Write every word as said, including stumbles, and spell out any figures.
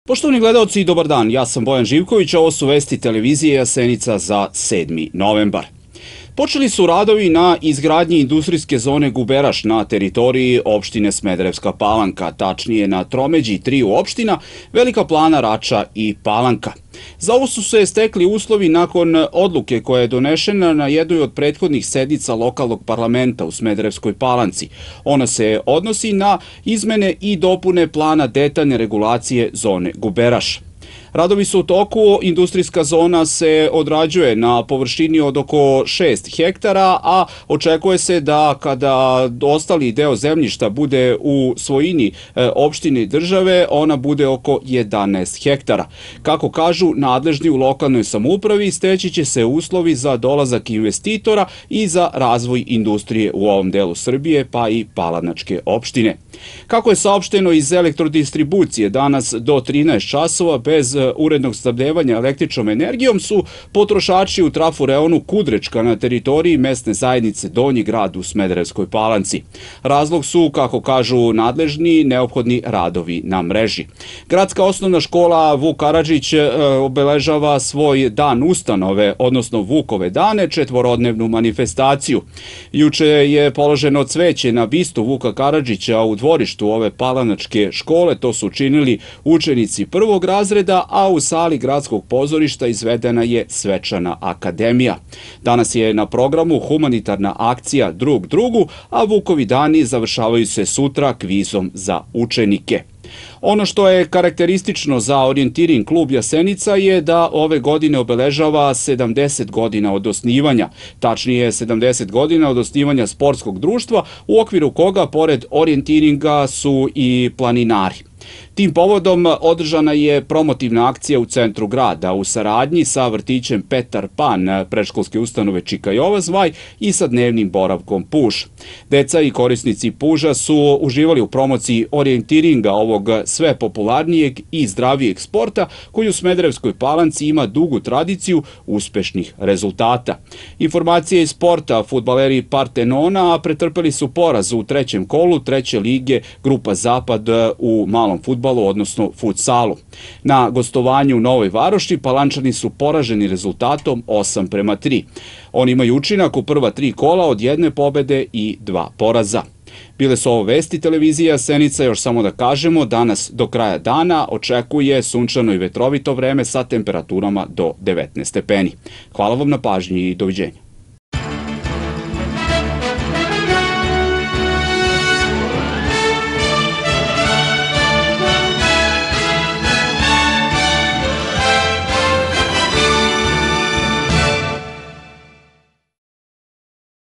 Poštovani gledalci, dobar dan, ja sam Bojan Živković, a ovo su vesti televizije Jasenica za sedmi novembar. Počeli su radovi na izgradnji industrijske zone Guberaš na teritoriji opštine Smederevska Palanka, tačnije na tromeđi triju opština Velika Plana, Rača i Palanka. Za ovo su se stekli uslovi nakon odluke koja je donešena na jednoj od prethodnih sednica lokalnog parlamenta u Smederevskoj Palanci. Ona se odnosi na izmene i dopune plana detaljne regulacije zone Guberaš. Radovi su u toku, industrijska zona se odrađuje na površini od oko šest hektara, a očekuje se da kada ostali deo zemljišta bude u svojini opštine i države, ona bude oko jedanaest hektara. Kako kažu nadležni u lokalnoj samoupravi, steći će se uslovi za dolazak investitora i za razvoj industrije u ovom delu Srbije, pa i Palanačke opštine. Kako je saopšteno iz elektrodistribucije, danas do trinaest časova bez urednog snabdevanja električnom energijom su potrošači u traforeonu Kudrečka na teritoriji mesne zajednice Donji grad u Smederevskoj Palanci. Razlog su, kako kažu nadležni, neophodni radovi na mreži. Gradska osnovna škola Vuk Karadžić obeležava svoj dan ustanove, odnosno Vukove dane, četvorodnevnu manifestaciju. Juče je položeno cveće na bistu Vuka Karadžića u dvorištu ove palanačke škole. To su učinili učenici prvog razreda, a u sali gradskog pozorišta izvedena je svečana akademija. Danas je na programu humanitarna akcija Drug drugu, a Vukovi dani završavaju se sutra kvizom za učenike. Ono što je karakteristično za orijentiring klub Jasenica je da ove godine obeležava sedamdeset godina od osnivanja, tačnije sedamdeset godina od osnivanja sportskog društva, u okviru koga pored orijentiringa su i planinari. Tim povodom održana je promotivna akcija u centru grada u saradnji sa vrtićem Petar Pan, predškolske ustanove Čika Jova Zvaj i sa dnevnim boravkom Puž. Deca i korisnici Puža su uživali u promociji orijentiringa, ovog sve popularnijeg i zdravijeg sporta koji u Smederevskoj Palanci ima dugu tradiciju uspešnih rezultata. Informacije iz sporta: fudbaleri Partenona pretrpeli su poraz u trećem kolu treće lige Grupa Zapad u malom fudbalu, odnosno futsalu. Na gostovanju u Novoj Varoši Palančani su poraženi rezultatom osam prema tri. Oni imaju učinak u prva tri kola od jedne pobede i dva poraza. Bile su ovo vesti televizije Jasenica. Još samo da kažemo, danas do kraja dana očekuje sunčano i vetrovito vreme sa temperaturama do devetnaest stepeni. Hvala vam na pažnji i doviđenja.